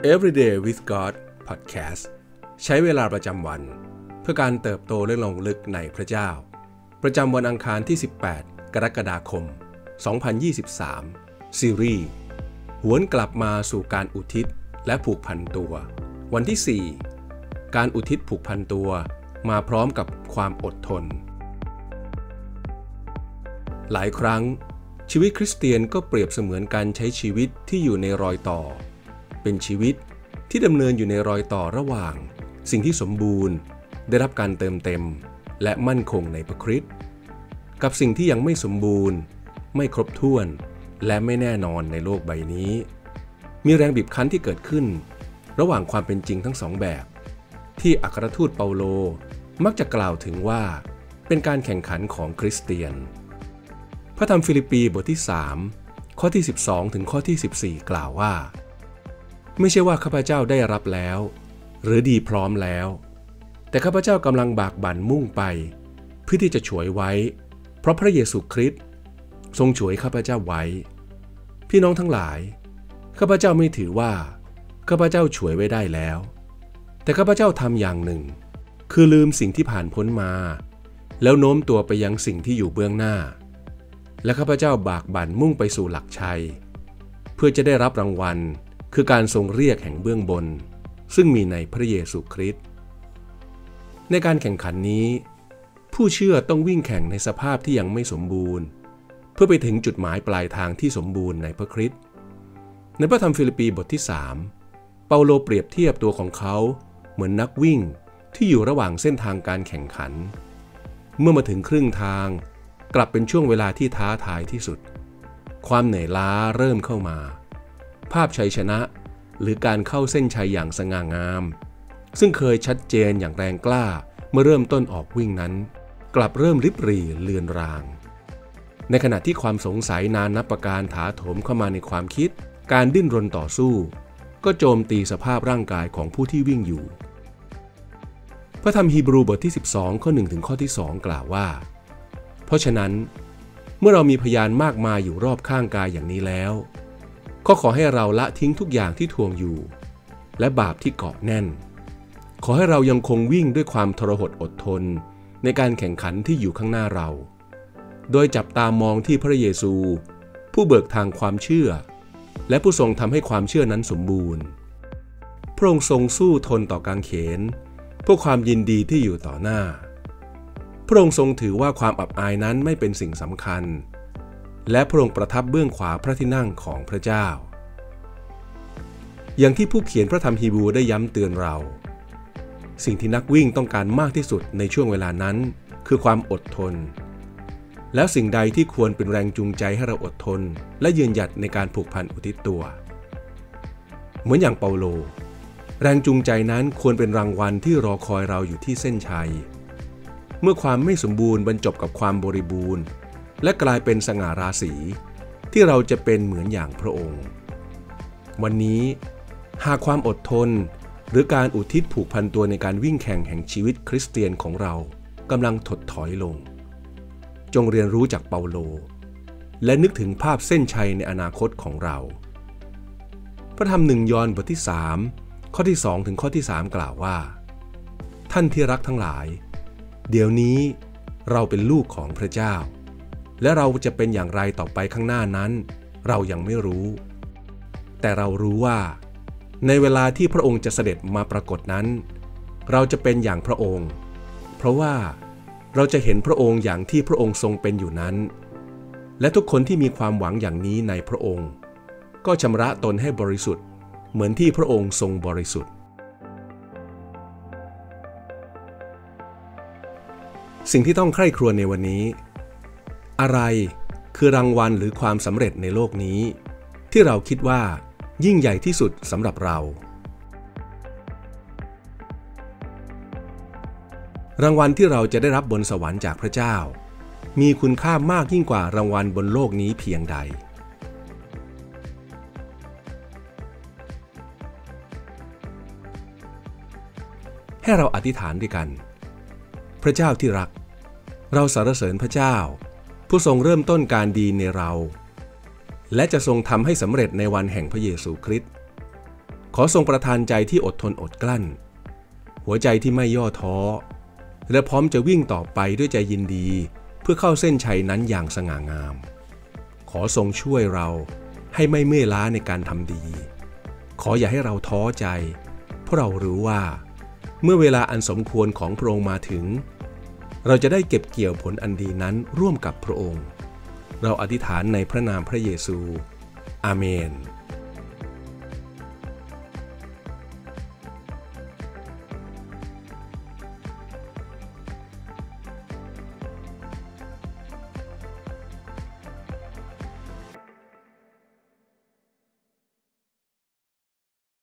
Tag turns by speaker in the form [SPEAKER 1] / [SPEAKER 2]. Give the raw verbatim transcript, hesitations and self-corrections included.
[SPEAKER 1] Everyday with God Podcast ใช้เวลาประจำวันเพื่อการเติบโตและลงลึกในพระเจ้าประจำวันอังคารที่สิบแปดกรกฎาคมสองพันยี่สิบสามซีรีส์หวนกลับมาสู่การอุทิศและผูกพันตัววันที่สี่การอุทิศผูกพันตัวมาพร้อมกับความอดทนหลายครั้งชีวิตคริสเตียนก็เปรียบเสมือนการใช้ชีวิตที่อยู่ในรอยต่อเป็นชีวิตที่ดำเนินอยู่ในรอยต่อระหว่างสิ่งที่สมบูรณ์ได้รับการเติมเต็มและมั่นคงในพระคริสต์กับสิ่งที่ยังไม่สมบูรณ์ไม่ครบถ้วนและไม่แน่นอนในโลกใบนี้มีแรงบีบคั้นที่เกิดขึ้นระหว่างความเป็นจริงทั้งสองแบบที่อัครทูตเปาโลมักจะกล่าวถึงว่าเป็นการแข่งขันของคริสเตียนพระธรรมฟิลิปปีบทที่สามข้อที่สิบสองถึงข้อที่สิบสี่กล่าวว่าไม่ใช่ว่าข้าพเจ้าได้รับแล้วหรือดีพร้อมแล้วแต่ข้าพเจ้ากำลังบากบั่นมุ่งไปเพื่อที่จะฉวยไว้เพราะพระเยซูคริสต์ทรงฉวยข้าพเจ้าไว้พี่น้องทั้งหลายข้าพเจ้าไม่ถือว่าข้าพเจ้าฉวยไว้ได้แล้วแต่ข้าพเจ้าทำอย่างหนึ่งคือลืมสิ่งที่ผ่านพ้นมาแล้วโน้มตัวไปยังสิ่งที่อยู่เบื้องหน้าและข้าพเจ้าบากบั่นมุ่งไปสู่หลักชัยเพื่อจะได้รับรางวัลคือการทรงเรียกแห่งเบื้องบนซึ่งมีในพระเยซูคริสต์ในการแข่งขันนี้ผู้เชื่อต้องวิ่งแข่งในสภาพที่ยังไม่สมบูรณ์เพื่อไปถึงจุดหมายปลายทางที่สมบูรณ์ในพระคริสต์ในพระธรรมฟิลิปปีบทที่สามเปาโลเปรียบเทียบตัวของเขาเหมือนนักวิ่งที่อยู่ระหว่างเส้นทางการแข่งขันเมื่อมาถึงครึ่งทางกลับเป็นช่วงเวลาที่ท้าทายที่สุดความเหนื่อยล้าเริ่มเข้ามาภาพชัยชนะหรือการเข้าเส้นชัยอย่างสง่างามซึ่งเคยชัดเจนอย่างแรงกล้าเมื่อเริ่มต้นออกวิ่งนั้นกลับเริ่มริบหรี่เลือนรางในขณะที่ความสงสัยนานับประการถาโถมเข้ามาในความคิดการดิ้นรนต่อสู้ก็โจมตีสภาพร่างกายของผู้ที่วิ่งอยู่พระธรรมฮีบรูบทที่สิบสองข้อหนึ่งถึงข้อที่สองกล่าวว่าเพราะฉะนั้นเมื่อเรามีพยานมากมายอยู่รอบข้างกายอย่างนี้แล้วก็ขอให้เราละทิ้งทุกอย่างที่ทวงอยู่และบาปที่เกาะแน่นขอให้เรายังคงวิ่งด้วยความทรหดอดทนในการแข่งขันที่อยู่ข้างหน้าเราโดยจับตามองที่พระเยซูผู้เบิกทางความเชื่อและผู้ทรงทำให้ความเชื่อนั้นสมบูรณ์พระองค์ทรงสู้ทนต่อกางเขนเพื่อความยินดีที่อยู่ต่อหน้าพระองค์ทรงถือว่าความอับอายนั้นไม่เป็นสิ่งสำคัญและพระองค์ประทับเบื้องขวาพระที่นั่งของพระเจ้าอย่างที่ผู้เขียนพระธรรมฮีบรูได้ย้ำเตือนเราสิ่งที่นักวิ่งต้องการมากที่สุดในช่วงเวลานั้นคือความอดทนแล้วสิ่งใดที่ควรเป็นแรงจูงใจให้เราอดทนและยืนหยัดในการผูกพันอุทิศตัวเหมือนอย่างเปาโลแรงจูงใจนั้นควรเป็นรางวัลที่รอคอยเราอยู่ที่เส้นชัยเมื่อความไม่สมบูรณ์บรรจบกับความบริบูรณ์และกลายเป็นสง่าราศีที่เราจะเป็นเหมือนอย่างพระองค์วันนี้หากความอดทนหรือการอุทิศผูกพันตัวในการวิ่งแข่งแห่งชีวิตคริสเตียนของเรากำลังถดถอยลงจงเรียนรู้จากเปาโลและนึกถึงภาพเส้นชัยในอนาคตของเราพระธรรมหนึ่งยอห์นบทที่สามข้อที่สองถึงข้อที่สามกล่าวว่าท่านที่รักทั้งหลายเดี๋ยวนี้เราเป็นลูกของพระเจ้าและเราจะเป็นอย่างไรต่อไปข้างหน้านั้นเรายังไม่รู้แต่เรารู้ว่าในเวลาที่พระองค์จะเสด็จมาปรากฏนั้นเราจะเป็นอย่างพระองค์เพราะว่าเราจะเห็นพระองค์อย่างที่พระองค์ทรงเป็นอยู่นั้นและทุกคนที่มีความหวังอย่างนี้ในพระองค์ก็ชำระตนให้บริสุทธิ์เหมือนที่พระองค์ทรงบริสุทธิ์สิ่งที่ต้องใคร่ครวญในวันนี้อะไรคือรางวัลหรือความสำเร็จในโลกนี้ที่เราคิดว่ายิ่งใหญ่ที่สุดสำหรับเรารางวัลที่เราจะได้รับบนสวรรค์จากพระเจ้ามีคุณค่ามากยิ่งกว่ารางวัลบนโลกนี้เพียงใดให้เราอธิษฐานด้วยกันพระเจ้าที่รักเราสรรเสริญพระเจ้าผู้ทรงเริ่มต้นการดีในเราและจะทรงทำให้สำเร็จในวันแห่งพระเยซูคริสต์ขอทรงประทานใจที่อดทนอดกลั้นหัวใจที่ไม่ย่อท้อและพร้อมจะวิ่งต่อไปด้วยใจยินดีเพื่อเข้าเส้นชัยนั้นอย่างสง่างามขอทรงช่วยเราให้ไม่เมื่อยล้าในการทำดีขออย่าให้เราท้อใจเพราะเรารู้ว่าเมื่อเวลาอันสมควรของพระองค์มาถึงเราจะได้เก็บเกี่ยวผลอันดีนั้นร่วมกับพระองค์เราอธิษฐานในพระนามพระเยซูอาเมน